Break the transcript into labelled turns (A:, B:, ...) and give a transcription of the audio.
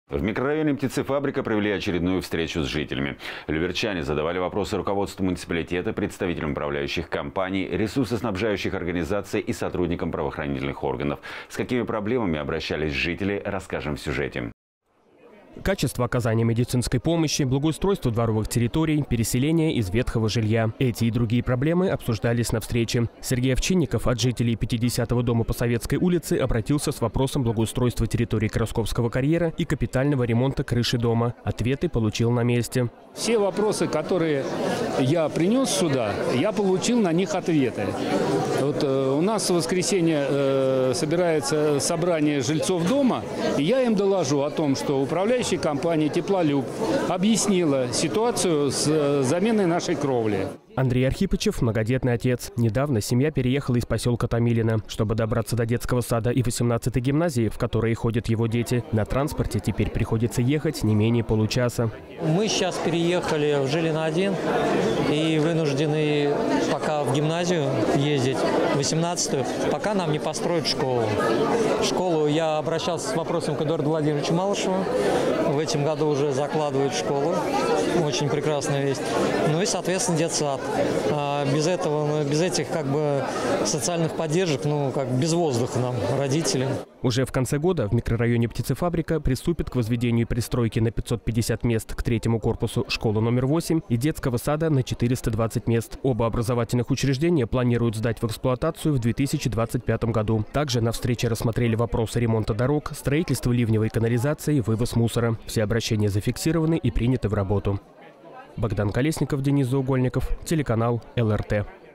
A: В микрорайоне «Птицефабрика» провели очередную встречу с жителями. Люберчане задавали вопросы руководству муниципалитета, представителям управляющих компаний, ресурсоснабжающих организаций и сотрудникам правоохранительных органов. С какими проблемами обращались жители, расскажем в сюжете.
B: Качество оказания медицинской помощи, благоустройство дворовых территорий, переселение из ветхого жилья. Эти и другие проблемы обсуждались на встрече. Сергей Овчинников от жителей 50-го дома по Советской улице обратился с вопросом благоустройства территории Красковского карьера и капитального ремонта крыши дома. Ответы получил на месте.
C: Все вопросы, которые я принес сюда, я получил на них ответы. Вот у нас в воскресенье собирается собрание жильцов дома, и я им доложу о том, что управляющая компания «Теплолюб» объяснила ситуацию с заменой нашей кровли.
B: Андрей Архипычев – многодетный отец. Недавно семья переехала из поселка Томилино. Чтобы добраться до детского сада и 18-й гимназии, в которые ходят его дети, на транспорте теперь приходится ехать не менее получаса.
D: Мы сейчас переехали в Жилино-1 и вынуждены пока в гимназию ездить, 18-ю, пока нам не построят школу. Школу я обращался с вопросом к Эдуарду Владимировичу Малышеву. В этом году уже закладывают школу. Очень прекрасная весть. Ну и, соответственно, детсад. Без этого, без этих социальных поддержек, без воздуха нам, родителям.
B: Уже в конце года в микрорайоне «Птицефабрика» приступит к возведению пристройки на 550 мест к третьему корпусу школы номер 8 и детского сада на 420 мест. Оба образовательных учреждения планируют сдать в эксплуатацию в 2025 году. Также на встрече рассмотрели вопросы ремонта дорог, строительства ливневой канализации, вывоз мусора. Все обращения зафиксированы и приняты в работу. Богдан Колесников, Денис Заугольников, телеканал ЛРТ.